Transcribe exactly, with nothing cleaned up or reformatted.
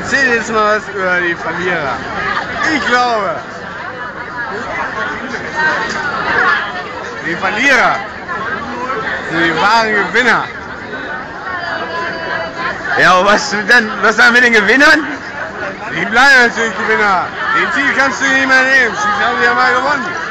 erzähle jetzt mal was über die Verlierer. Ich glaube, die Verlierer sind die wahren Gewinner. Ja, und was dann, was dann mit den Gewinnern? Die bleiben natürlich Gewinner. Den Titel kannst du nicht mehr nehmen, schließlich haben sie ja mal gewonnen.